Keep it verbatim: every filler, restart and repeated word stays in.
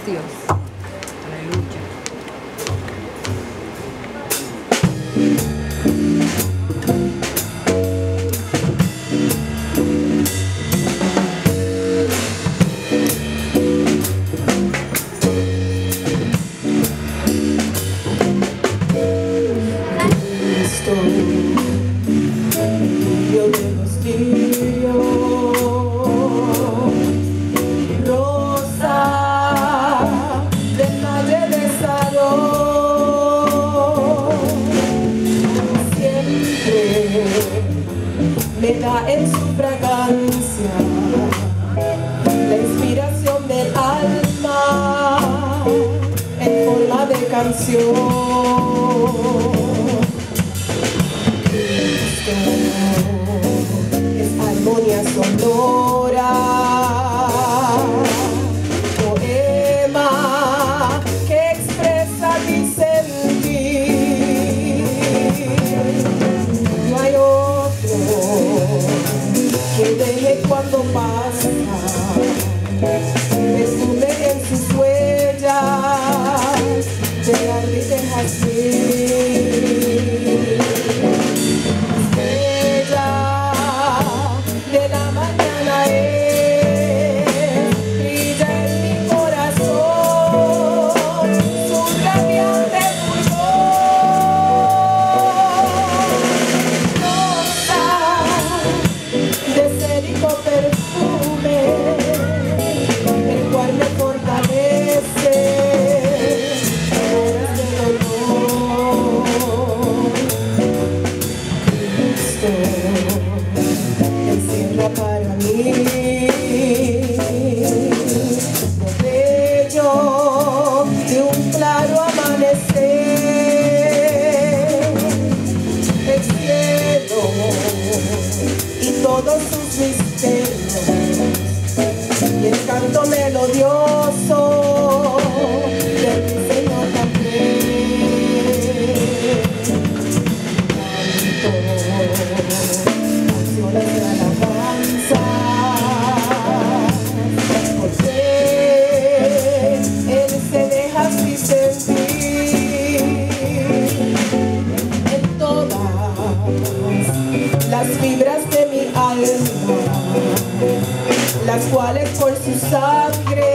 Dios. Aleluya. Dios de los días, rosa del valle de Salón, siempre me da en su fragancia la inspiración del alma en forma de canción. Es armonía sonora, poema que expresa mi sentir. No hay otro que deje cuando pasa perfume en sus huellas de arde y de jazmín. Para mí, lo bello de un claro amanecer, el cielo y todos sus misterios, y el canto melodioso del Señor también. Canto canciones de alabanza, las fibras de mi alma, las cuales por su sangre